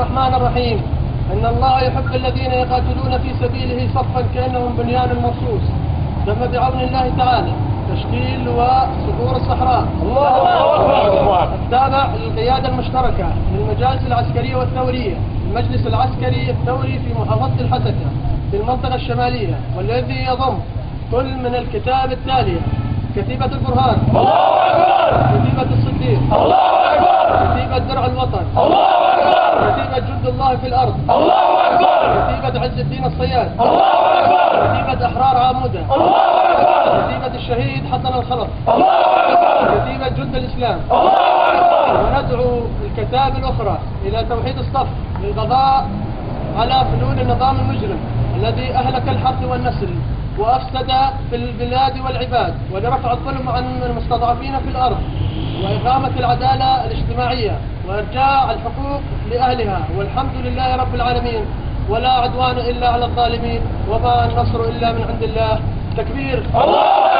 الرحمن الرحيم. إن الله يحب الذين يقاتلون في سبيله صفا كأنهم بنيان مرصوص. تم بعون الله تعالى تشكيل وصدور الصحراء التابع للقيادة المشتركة للمجالس العسكرية والثورية، المجلس العسكري الثوري في محافظة الحسكة في المنطقة الشمالية، والذي يضم كل من الكتاب التالية: كتيبة البرهان، كتيبة الصديق، كتيبة درع الوطن، كتيبة جند الله في الأرض، كتيبة عز الدين الصياد، كتيبة أحرار عامودة، كتيبة الشهيد حسن الخلف، كتيبة جند الإسلام. وندعو الكتاب الأخرى إلى توحيد الصف للقضاء على فلول النظام المجرم الذي أهلك الحرث والنسل وأفسد في البلاد والعباد، ولرفع الظلم عن المستضعفين في الأرض، وإقامة العدالة الاجتماعية، وإرجاع الحقوق لأهلها. والحمد لله رب العالمين، ولا عدوان إلا على الظالمين، وما النصر إلا من عند الله. تكبير. الله